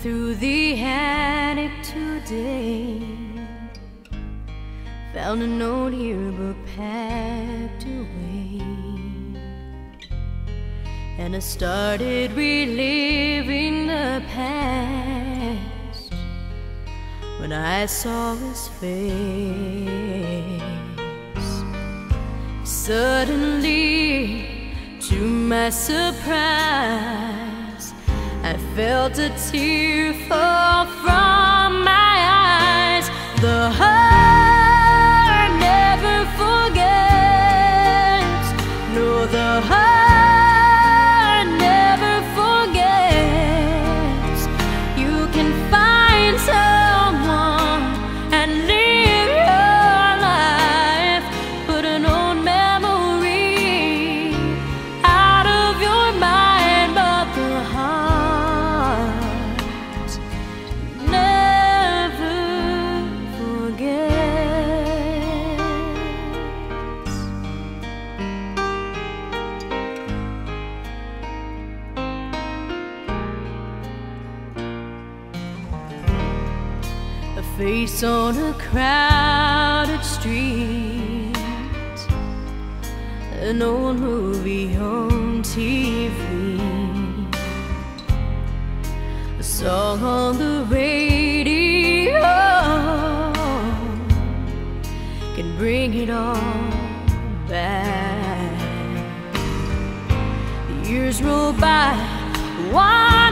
through the attic today, found an old yearbook packed away, and I started reliving the past when I saw his face. Suddenly, to my surprise, I felt a tear fall from my eyes. The heart never forgets. No, the heart never forgets. You can find someone and live your life, put an old memory out of your mind, but the heart never forgets. A face on a crowded street, an old movie on TV, a song on the radio can bring it all back. The years roll by, why